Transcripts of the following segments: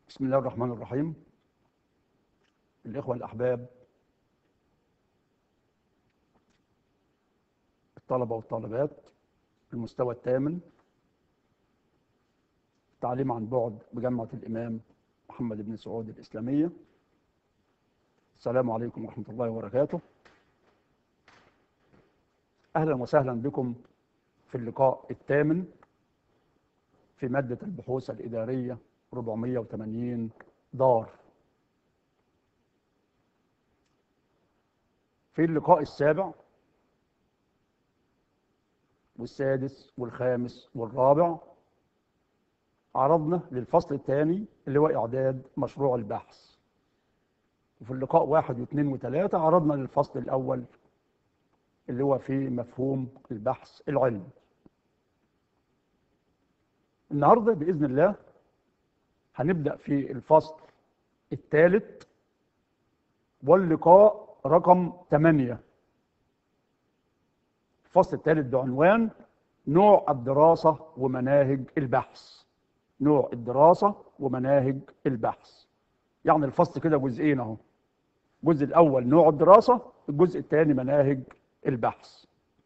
بسم الله الرحمن الرحيم. الإخوة الأحباب، الطلبة والطالبات المستوى الثامن، تعليم عن بعد بجامعة الإمام محمد بن سعود الإسلامية. السلام عليكم ورحمة الله وبركاته. أهلا وسهلا بكم في اللقاء الثامن في مادة البحوث الإدارية 480 دار. في اللقاء السابع والسادس والخامس والرابع عرضنا للفصل الثاني اللي هو إعداد مشروع البحث، وفي اللقاء 1 و2 و3 عرضنا للفصل الأول اللي هو في مفهوم البحث العلمي. النهارده بإذن الله هنبدأ في الفصل الثالث واللقاء رقم 8. الفصل الثالث بعنوان نوع الدراسة ومناهج البحث. نوع الدراسة ومناهج البحث، يعني الفصل كده جزئين اهو. الجزء الأول نوع الدراسة، الجزء الثاني مناهج البحث.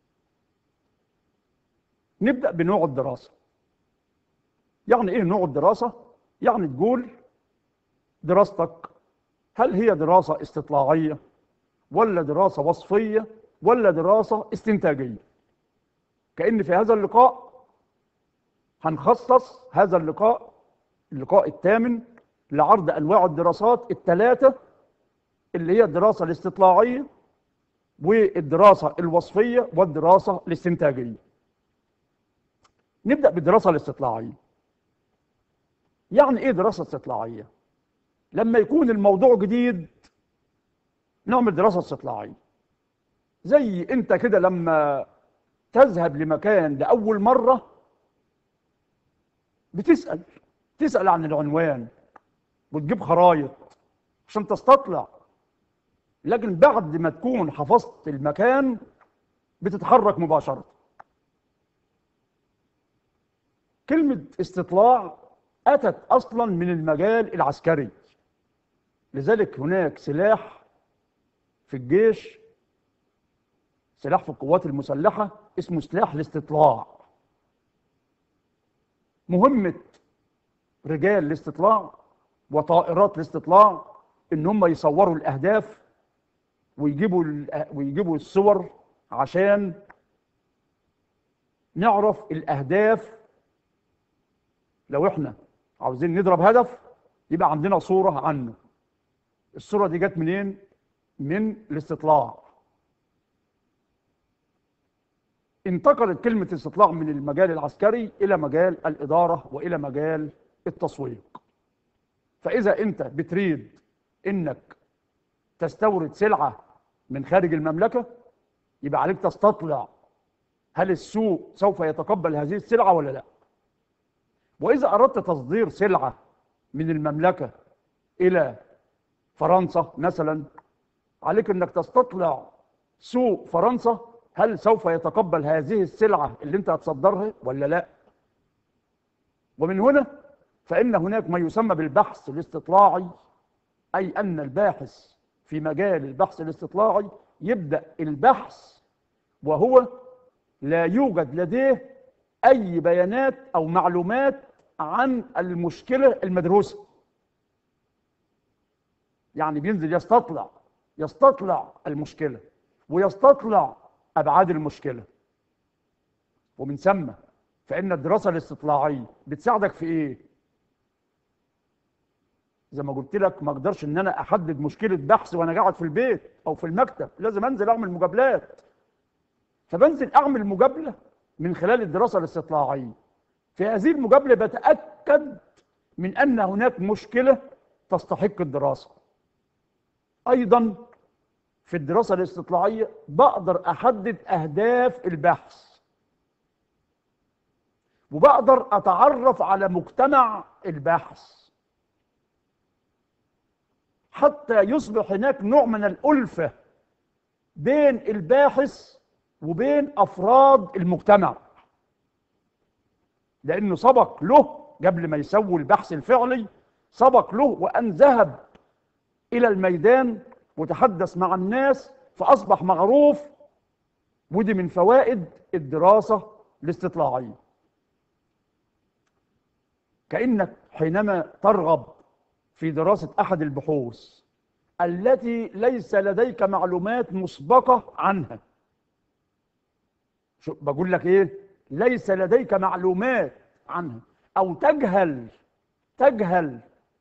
نبدأ بنوع الدراسة. يعني ايه نوع الدراسة؟ يعني تقول دراستك هل هي دراسة استطلاعية ولا دراسة وصفية ولا دراسة استنتاجية. كأن في هذا اللقاء هنخصص هذا اللقاء الثامن لعرض أنواع الدراسات الثلاثة اللي هي الدراسة الاستطلاعية والدراسة الوصفية والدراسة الاستنتاجية. نبدأ بالدراسة الاستطلاعية. يعني ايه دراسة استطلاعية؟ لما يكون الموضوع جديد نعمل دراسة استطلاعية. زي انت كده لما تذهب لمكان لأول مرة تسأل عن العنوان وتجيب خرايط عشان تستطلع، لكن بعد ما تكون حفظت المكان بتتحرك مباشرة. كلمة استطلاع أتت أصلا من المجال العسكري، لذلك هناك سلاح في الجيش، سلاح في القوات المسلحة اسمه سلاح الاستطلاع. مهمة رجال الاستطلاع وطائرات الاستطلاع ان هم يصوروا الاهداف ويجيبوا الصور عشان نعرف الاهداف. لو احنا عاوزين نضرب هدف يبقى عندنا صورة عنه. الصورة دي جت منين؟ من الاستطلاع. انتقلت كلمة استطلاع من المجال العسكري إلى مجال الإدارة وإلى مجال التسويق. فإذا أنت بتريد إنك تستورد سلعة من خارج المملكة يبقى عليك تستطلع هل السوق سوف يتقبل هذه السلعة ولا لا. وإذا أردت تصدير سلعة من المملكة إلى فرنسا مثلا عليك إنك تستطلع سوق فرنسا هل سوف يتقبل هذه السلعة اللي انت هتصدرها ولا لا. ومن هنا فإن هناك ما يسمى بالبحث الاستطلاعي، أي أن الباحث في مجال البحث الاستطلاعي يبدأ البحث وهو لا يوجد لديه أي بيانات أو معلومات عن المشكلة المدروسة. يعني بينزل يستطلع المشكلة ويستطلع أبعاد المشكلة. ومن ثم فإن الدراسة الاستطلاعية بتساعدك في إيه؟ زي ما قلت لك ما أقدرش إن أنا أحدد مشكلة بحث وأنا قاعد في البيت أو في المكتب، لازم أنزل أعمل مقابلات. فبنزل أعمل مقابلة من خلال الدراسة الاستطلاعية. في هذه المقابلة بتأكد من أن هناك مشكلة تستحق الدراسة. أيضا في الدراسة الاستطلاعية بقدر أحدد أهداف البحث وبقدر أتعرف على مجتمع البحث حتى يصبح هناك نوع من الألفة بين الباحث وبين أفراد المجتمع، لأنه سبق له قبل ما يسوي البحث الفعلي سبق له وأن ذهب إلى الميدان وتحدث مع الناس فأصبح معروف. ودي من فوائد الدراسة الاستطلاعية. كأنك حينما ترغب في دراسة أحد البحوث التي ليس لديك معلومات مسبقة عنها، شو بقول لك إيه؟ ليس لديك معلومات عنها، أو تجهل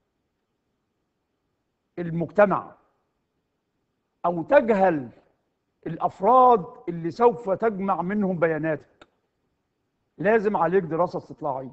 المجتمع، أو تجهل الأفراد اللي سوف تجمع منهم بياناتك، لازم عليك دراسة استطلاعية.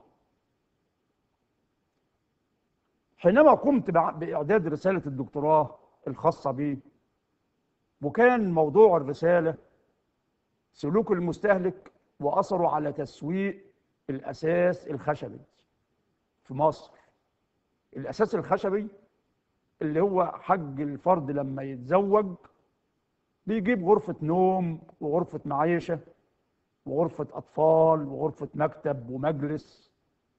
حينما قمت بإعداد رسالة الدكتوراه الخاصة بي، وكان موضوع الرسالة سلوك المستهلك وأثره على تسويق الأساس الخشبي في مصر. الأساس الخشبي اللي هو حق الفرد لما يتزوج بيجيب غرفة نوم وغرفة معيشة وغرفة أطفال وغرفة مكتب ومجلس،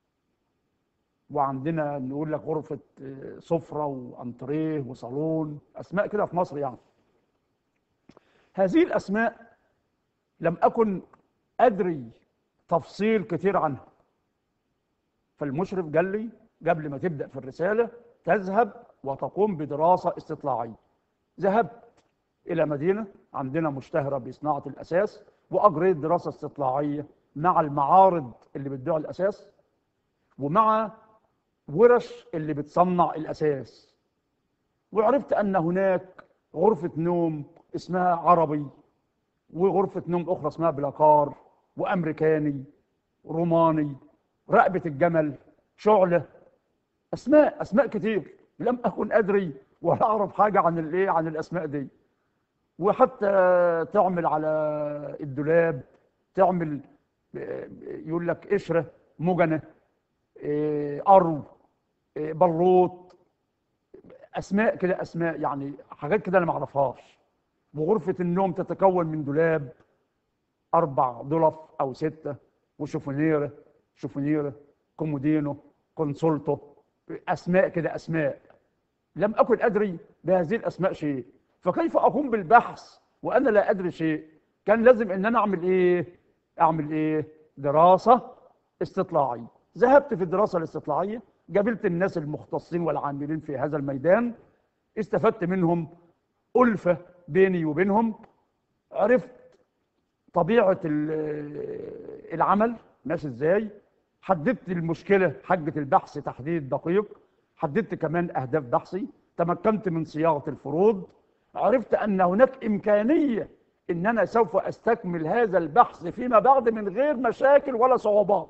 وعندنا نقول لك غرفة سفرة وأنتريه وصالون، أسماء كده في مصر يعني. هذه الأسماء لم أكن أدري تفصيل كتير عنها، فالمشرف قال لي قبل ما تبدأ في الرسالة تذهب وتقوم بدراسة استطلاعية. ذهبت إلى مدينة عندنا مشتهرة بصناعة الأساس، وأجريت دراسة استطلاعية مع المعارض اللي بتبيع الأساس ومع ورش اللي بتصنع الأساس، وعرفت أن هناك غرفة نوم اسمها عربي، وغرفة نوم أخرى اسمها بلاكار، وأمريكاني، روماني، رقبة الجمل، شعلة، أسماء كتير لم أكن أدري ولا أعرف حاجة عن الأسماء دي. وحتى تعمل على الدولاب، تعمل يقول لك قشرة، مجنة، أرو، بلوط، أسماء كده، أسماء يعني حاجات كده أنا ما أعرفهاش. وغرفة النوم تتكون من دولاب 4 ضلف أو 6، وشوفونيرة، كومودينو، كونسولتو، أسماء كده، أسماء لم أكن أدري بهذه الأسماء شيء. فكيف أقوم بالبحث وأنا لا أدري شيء؟ كان لازم أن أنا أعمل إيه؟ دراسة استطلاعية. ذهبت في الدراسة الاستطلاعية، قابلت الناس المختصين والعاملين في هذا الميدان، استفدت منهم ألفة بيني وبينهم، عرفت طبيعة العمل ماشي إزاي، حددت المشكلة حقة البحث تحديد دقيق، حددت كمان أهداف بحثي، تمكنت من صياغة الفروض، عرفت أن هناك إمكانية أن أنا سوف أستكمل هذا البحث فيما بعد من غير مشاكل ولا صعوبات.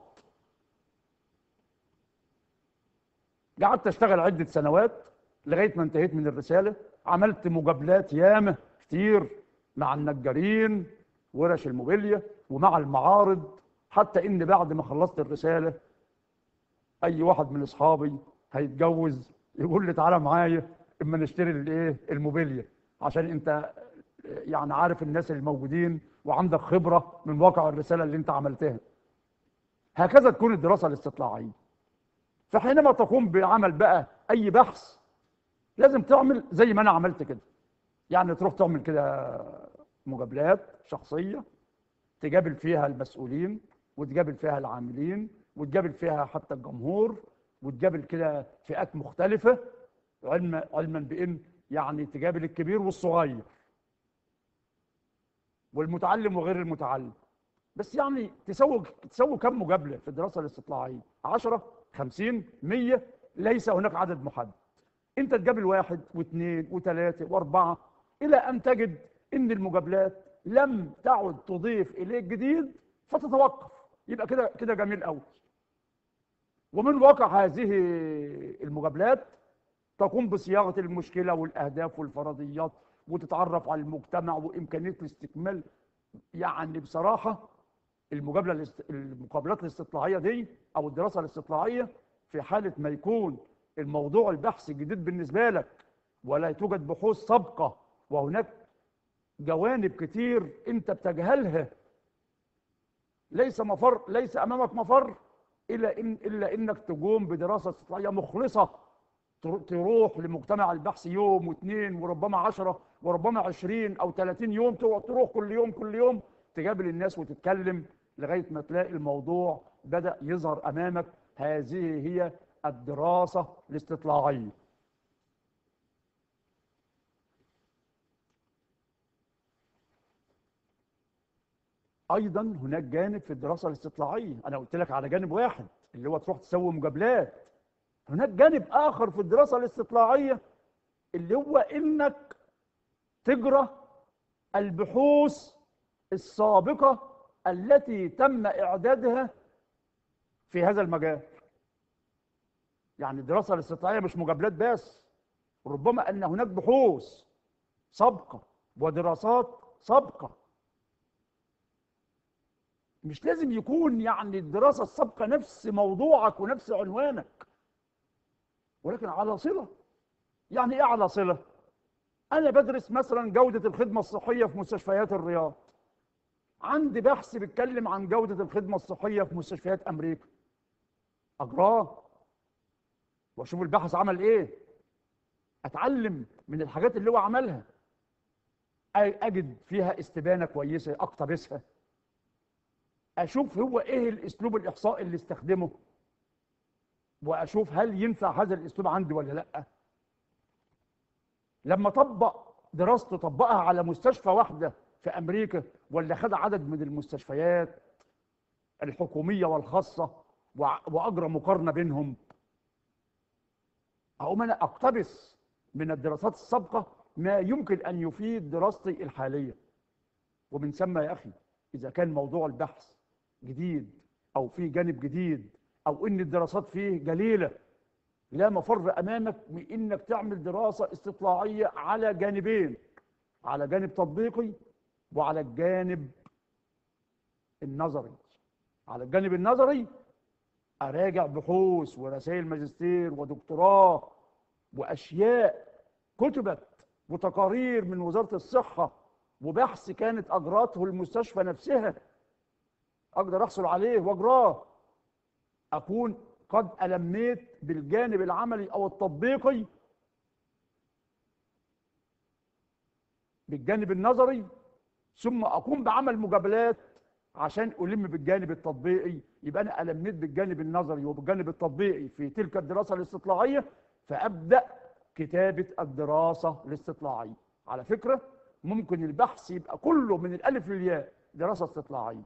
قعدت أشتغل عدة سنوات لغاية ما انتهيت من الرسالة. عملت مقابلات ياما كتير مع النجارين، ورش الموبيليا، ومع المعارض، حتى إن بعد ما خلصت الرسالة أي واحد من أصحابي هيتجوز يقول لي تعالى معايا اما نشتري الموبيليا، عشان انت يعني عارف الناس الموجودين وعندك خبرة من واقع الرسالة اللي انت عملتها. هكذا تكون الدراسة الاستطلاعية. فحينما تقوم بعمل بقى أي بحث لازم تعمل زي ما أنا عملت كده، يعني تروح تعمل كده مقابلات شخصية تقابل فيها المسؤولين، وتقابل فيها العاملين، وتقابل فيها حتى الجمهور، وتقابل كده فئات مختلفة، علما بأن يعني تقابل الكبير والصغير والمتعلم وغير المتعلم. بس يعني تسوي كم مقابلة في الدراسة الاستطلاعية؟ 10، 50، 100، ليس هناك عدد محدد. انت تقابل 1 و2 و3 و4 إلى أن تجد أن المقابلات لم تعد تضيف إليك جديد فتتوقف. يبقى كده جميل قوي. ومن واقع هذه المقابلات تقوم بصياغة المشكلة والأهداف والفرضيات، وتتعرف على المجتمع وإمكانية الاستكمال. يعني بصراحة المقابلات الاستطلاعية دي أو الدراسة الاستطلاعية، في حالة ما يكون الموضوع البحث جديد بالنسبة لك ولا توجد بحوث سابقة، وهناك جوانب كتير أنت بتجهلها، ليس أمامك مفر إلا إنك تقوم بدراسة استطلاعية مخلصة تروح لمجتمع البحث يوم واثنين وربما 10 وربما 20 أو 30 يوم، تروح كل يوم كل يوم تقابل الناس وتتكلم لغاية ما تلاقي الموضوع بدأ يظهر أمامك. هذه هي الدراسة الاستطلاعية. أيضا هناك جانب في الدراسة الاستطلاعية، أنا قلت لك على جانب واحد اللي هو تروح تسوي مقابلات. هناك جانب آخر في الدراسة الاستطلاعية اللي هو إنك تجرى البحوث السابقة التي تم إعدادها في هذا المجال. يعني الدراسة الاستطلاعية مش مقابلات بس، ربما أن هناك بحوث سابقة ودراسات سابقة. مش لازم يكون يعني الدراسة السابقة نفس موضوعك ونفس عنوانك، ولكن على صلة. يعني إيه على صلة؟ أنا بدرس مثلا جودة الخدمة الصحية في مستشفيات الرياض، عندي بحث بيتكلم عن جودة الخدمة الصحية في مستشفيات أمريكا، أقراه وأشوف الباحث عمل إيه، أتعلم من الحاجات اللي هو عملها، أجد فيها استبانة كويسة أقتبسها، أشوف هو إيه الأسلوب الإحصائي اللي استخدمه، وأشوف هل ينفع هذا الأسلوب عندي ولا لأ. لما طبق دراسته طبقها على مستشفى واحدة في أمريكا ولا خد عدد من المستشفيات الحكومية والخاصة وأجرى مقارنة بينهم، أقوم أنا أقتبس من الدراسات السابقة ما يمكن أن يفيد دراستي الحالية. ومن ثم يا أخي إذا كان موضوع البحث جديد أو فيه جانب جديد أو إن الدراسات فيه قليلة، لا مفر أمامك من إنك تعمل دراسة استطلاعية على جانبين، على جانب تطبيقي وعلى الجانب النظري. على الجانب النظري أراجع بحوث ورسائل ماجستير ودكتوراه وأشياء كتبت وتقارير من وزارة الصحة وبحث كانت أجراته المستشفى نفسها، أقدر أحصل عليه وأجراه، أكون قد ألميت بالجانب العملي أو التطبيقي بالجانب النظري، ثم أقوم بعمل مقابلات عشان ألم بالجانب التطبيقي. يبقى أنا ألميت بالجانب النظري وبالجانب التطبيقي في تلك الدراسة الاستطلاعية، فأبدأ كتابة الدراسة الاستطلاعية. على فكرة ممكن البحث يبقى كله من الألف للياء دراسة استطلاعية.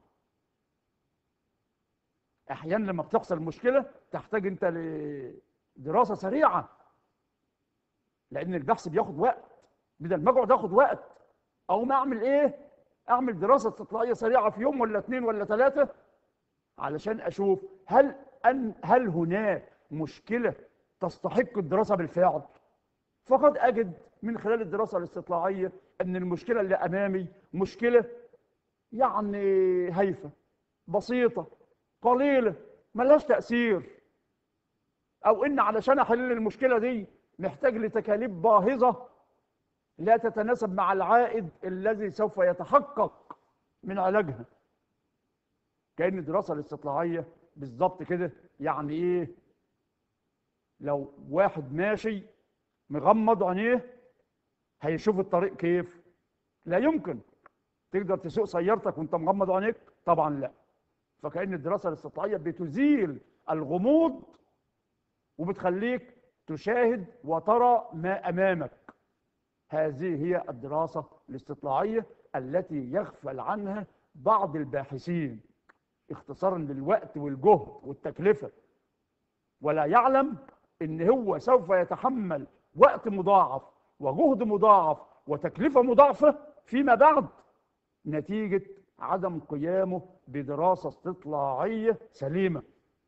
أحيانا لما بتحصل مشكلة تحتاج أنت لدراسة سريعة، لأن البحث بياخد وقت، بدل ما أقعد آخد وقت أو ما أعمل إيه؟ أعمل دراسة استطلاعية سريعة في يوم ولا 2 ولا 3 علشان أشوف هل هناك مشكلة تستحق الدراسة بالفعل. فقد أجد من خلال الدراسة الاستطلاعية أن المشكلة اللي أمامي مشكلة يعني هايفة بسيطة قليلة ملهاش تأثير، أو إن علشان أحل المشكلة دي محتاج لتكاليف باهظة لا تتناسب مع العائد الذي سوف يتحقق من علاجها. كأن الدراسة الاستطلاعية بالظبط كده. يعني إيه؟ لو واحد ماشي مغمض عينيه هيشوف الطريق كيف؟ لا يمكن. تقدر تسوق سيارتك وانت مغمض عينيك؟ طبعا لا. فكأن الدراسة الاستطلاعية بتزيل الغموض وبتخليك تشاهد وترى ما أمامك. هذه هي الدراسة الاستطلاعية التي يغفل عنها بعض الباحثين اختصارا للوقت والجهد والتكلفة، ولا يعلم ان هو سوف يتحمل وقت مضاعف وجهد مضاعف وتكلفة مضاعفة فيما بعد نتيجة عدم قيامه بدراسة استطلاعية سليمة.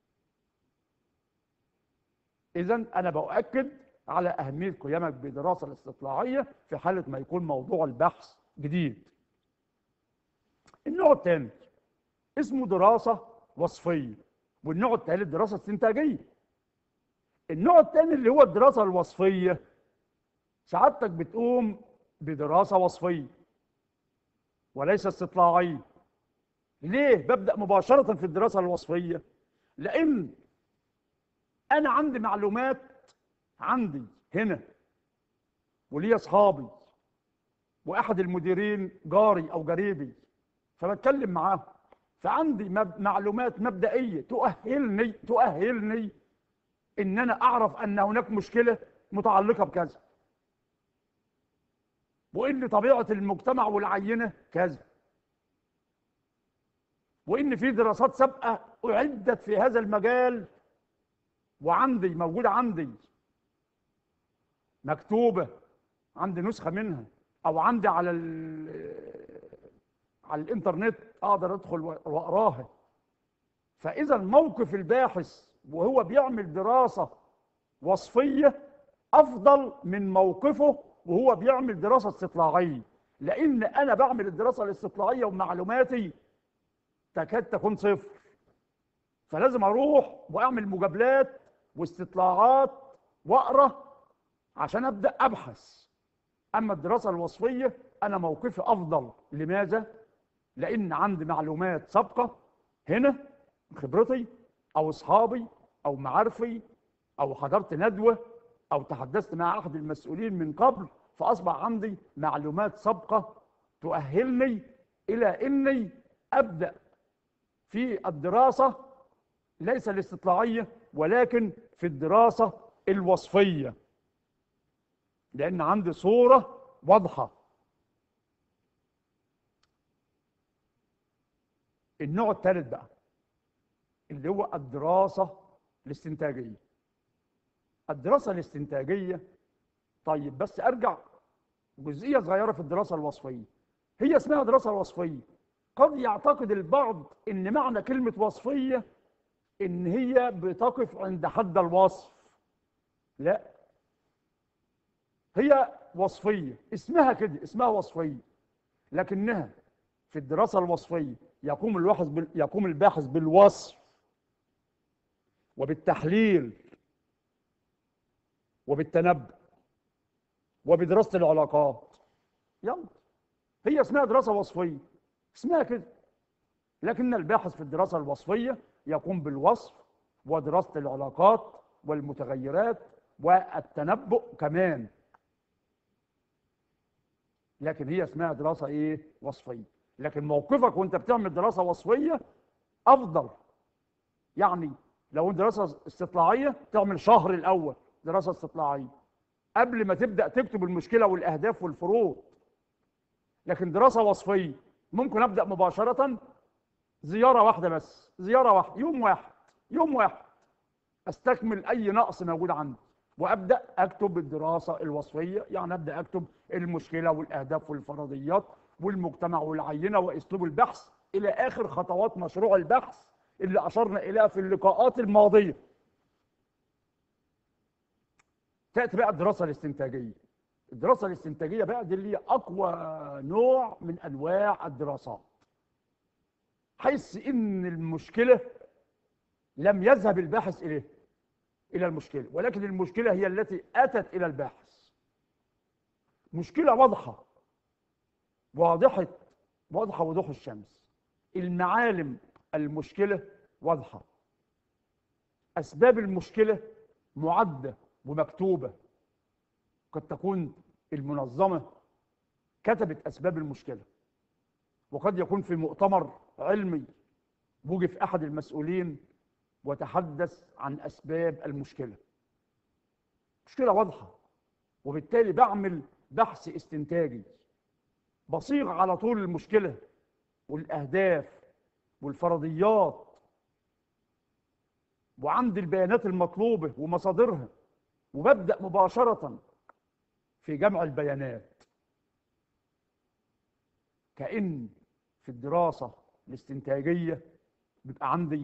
إذن أنا بؤكد على أهمية قيامك بدراسة الاستطلاعية في حالة ما يكون موضوع البحث جديد. النوع الثاني اسمه دراسة وصفية، والنوع الثالث دراسة استنتاجية. النوع الثاني اللي هو الدراسة الوصفية، سعادتك بتقوم بدراسة وصفية وليس استطلاعية. ليه ببدأ مباشرة في الدراسة الوصفية؟ لأن أنا عندي معلومات عندي هنا وليا اصحابي واحد المديرين جاري او قريبي، فبتكلم معاهم، فعندي معلومات مبدئيه تؤهلني ان انا اعرف ان هناك مشكله متعلقه بكذا، وان طبيعه المجتمع والعينه كذا، وان في دراسات سابقه اعدت في هذا المجال وعندي موجوده عندي مكتوبه، عندي نسخه منها، او عندي على الانترنت اقدر ادخل واقراها. فاذا موقف الباحث وهو بيعمل دراسه وصفيه افضل من موقفه وهو بيعمل دراسه استطلاعيه، لان انا بعمل الدراسه الاستطلاعيه ومعلوماتي تكاد تكون صفر، فلازم اروح واعمل مجابلات واستطلاعات واقرا عشان ابدا ابحث. اما الدراسه الوصفيه انا موقفي افضل. لماذا؟ لان عندي معلومات سابقه هنا، خبرتي او اصحابي او معارفي او حضرت ندوه او تحدثت مع احد المسؤولين من قبل، فاصبح عندي معلومات سابقه تؤهلني الى اني ابدا في الدراسه ليس الاستطلاعيه ولكن في الدراسه الوصفيه، لان عندي صوره واضحه. النوع الثالث بقى اللي هو الدراسه الاستنتاجيه. الدراسه الاستنتاجيه، طيب بس ارجع جزئيه صغيره في الدراسه الوصفيه. هي اسمها دراسه وصفيه، قد يعتقد البعض ان معنى كلمه وصفيه ان هي بتقف عند حد الوصف. لا، هي وصفيه، اسمها كده، اسمها وصفيه، لكنها في الدراسه الوصفيه يقوم الباحث بالوصف وبالتحليل وبالتنبؤ وبدراسه العلاقات. يلا، هي اسمها دراسه وصفيه، اسمها كده. لكن الباحث في الدراسه الوصفيه يقوم بالوصف ودراسه العلاقات والمتغيرات والتنبؤ كمان، لكن هي اسمها دراسه ايه؟ وصفيه. لكن موقفك وانت بتعمل دراسه وصفيه افضل. يعني لو انت دراسه استطلاعيه تعمل شهر الاول دراسه استطلاعيه قبل ما تبدا تكتب المشكله والاهداف والفروض. لكن دراسه وصفيه ممكن ابدا مباشره، زياره واحده بس، زياره واحده، يوم واحد استكمل اي نقص موجود عندي وابدا اكتب الدراسه الوصفيه. يعني ابدا اكتب المشكله والاهداف والفرضيات والمجتمع والعينه واسلوب البحث الى اخر خطوات مشروع البحث اللي اشرنا اليها في اللقاءات الماضيه. تاتي بقى الدراسه الاستنتاجيه. الدراسه الاستنتاجيه بقى دي اللي هي اقوى نوع من انواع الدراسات، حيث ان المشكله لم يذهب الباحث الى المشكله، ولكن المشكله هي التي اتت الى الباحث. مشكله واضحه وضوح الشمس، المعالم المشكله واضحه، اسباب المشكله معده ومكتوبه. قد تكون المنظمه كتبت اسباب المشكله، وقد يكون في مؤتمر علمي وجد احد المسؤولين وتحدث عن اسباب المشكله. مشكله واضحه، وبالتالي بعمل بحث استنتاجي بصيغ على طول المشكله والاهداف والفرضيات، وعندي البيانات المطلوبه ومصادرها، وببدا مباشره في جمع البيانات. كأن في الدراسه الاستنتاجيه بيبقى عندي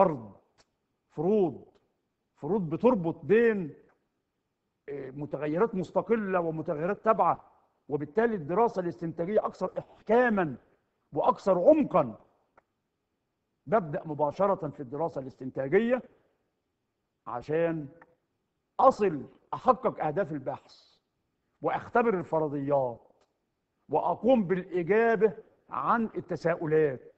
فروض بتربط بين متغيرات مستقله ومتغيرات تابعه، وبالتالي الدراسه الاستنتاجيه اكثر احكاما واكثر عمقا. ببدا مباشره في الدراسه الاستنتاجيه عشان احقق اهداف البحث واختبر الفرضيات واقوم بالاجابه عن التساؤلات.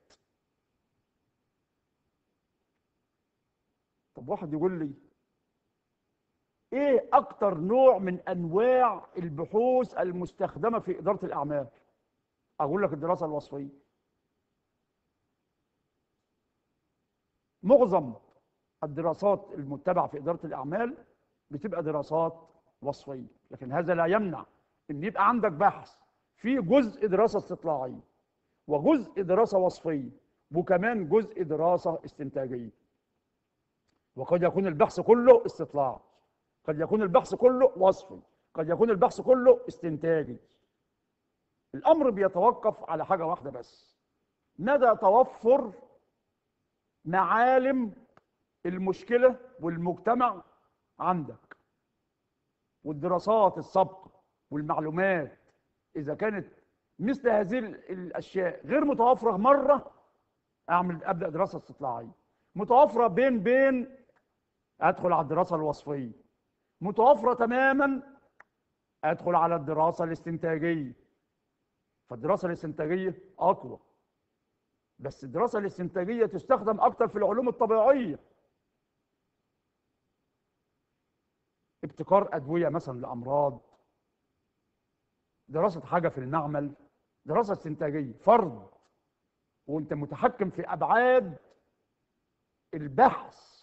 طب واحد يقول لي ايه اكتر نوع من انواع البحوث المستخدمه في اداره الاعمال؟ اقول لك الدراسه الوصفيه. معظم الدراسات المتبعه في اداره الاعمال بتبقى دراسات وصفيه، لكن هذا لا يمنع ان يبقى عندك بحث فيه جزء دراسه استطلاعيه وجزء دراسه وصفيه وكمان جزء دراسه استنتاجيه. وقد يكون البحث كله استطلاع، قد يكون البحث كله وصفي، قد يكون البحث كله استنتاجي. الامر بيتوقف على حاجه واحده بس: مدى توفر معالم المشكله والمجتمع عندك. والدراسات السابقه والمعلومات اذا كانت مثل هذه الاشياء غير متوفره مره، ابدا دراسه استطلاعيه. متوفره بين ادخل على الدراسه الوصفيه. متوفره تماما ادخل على الدراسه الاستنتاجيه. فالدراسه الاستنتاجيه اقوى، بس الدراسه الاستنتاجيه تستخدم اكتر في العلوم الطبيعيه. ابتكار ادويه مثلا لامراض، دراسه حاجه في المعمل، دراسه استنتاجيه فرض، وانت متحكم في ابعاد البحث.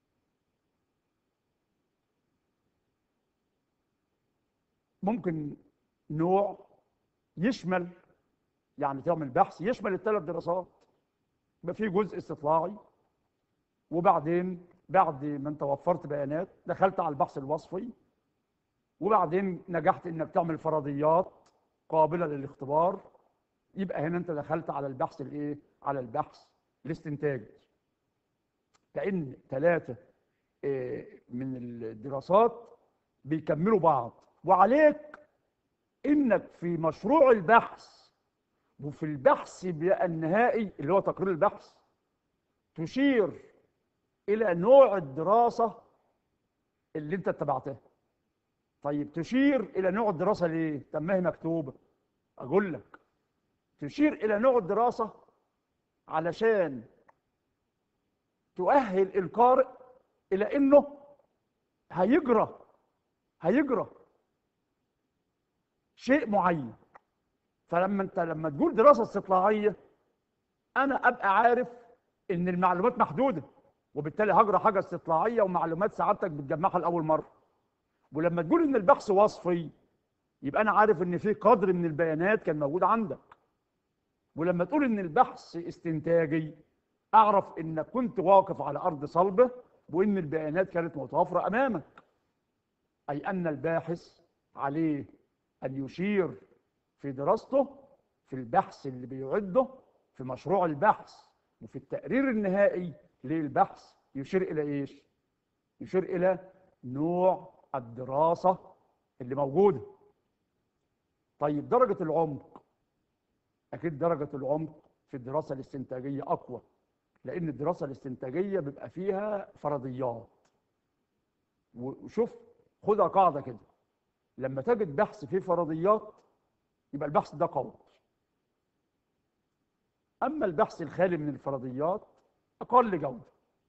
ممكن نوع يشمل، يعني تعمل بحث يشمل الثلاث دراسات. يبقى فيه جزء استطلاعي، وبعدين بعد ما انت وفرت بيانات دخلت على البحث الوصفي، وبعدين نجحت انك تعمل فرضيات قابله للاختبار، يبقى هنا انت دخلت على البحث الايه؟ على البحث الاستنتاجي. كأن ثلاثه من الدراسات بيكملوا بعض، وعليك انك في مشروع البحث وفي البحث النهائي اللي هو تقرير البحث تشير الى نوع الدراسه اللي انت اتبعتها. طيب تشير الى نوع الدراسه ليه؟ طب ما هي مكتوبه. اقول لك تشير الى نوع الدراسه علشان تؤهل القارئ الى انه هيجرى شيء معين. فلما انت لما تقول دراسه استطلاعيه، انا ابقى عارف ان المعلومات محدوده، وبالتالي هجرى حاجه استطلاعيه ومعلومات سعادتك بتجمعها لاول مره. ولما تقول ان البحث وصفي، يبقى انا عارف ان في قدر من البيانات كان موجود عندك. ولما تقول ان البحث استنتاجي، اعرف انك كنت واقف على ارض صلبه وان البيانات كانت متوفره امامك. اي ان الباحث عليه ان يشير في دراسته، في البحث اللي بيعده، في مشروع البحث، وفي التقرير النهائي للبحث، يشير الى ايش؟ يشير الى نوع الدراسه اللي موجوده. طيب درجه العمق، اكيد درجه العمق في الدراسه الاستنتاجيه اقوى، لان الدراسه الاستنتاجيه بيبقى فيها فرضيات. وشوف، خدها قاعده كده: لما تجد بحث فيه فرضيات يبقى البحث ده قوي. اما البحث الخالي من الفرضيات اقل جوده.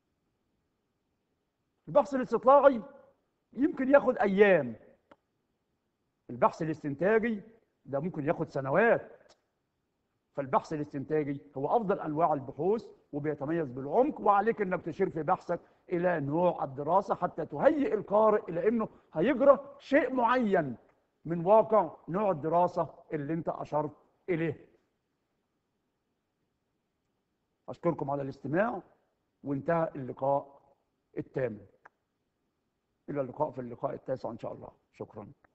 البحث الاستطلاعي يمكن ياخد ايام، البحث الاستنتاجي ده ممكن ياخد سنوات. فالبحث الاستنتاجي هو افضل انواع البحوث وبيتميز بالعمق، وعليك انك تشير في بحثك الى نوع الدراسه حتى تهيئ القارئ الى انه هيجرى شيء معين من واقع نوع الدراسه اللي انت اشرت اليه. اشكركم على الاستماع، وانتهى اللقاء الثامن. الى اللقاء في اللقاء التاسع ان شاء الله. شكرا.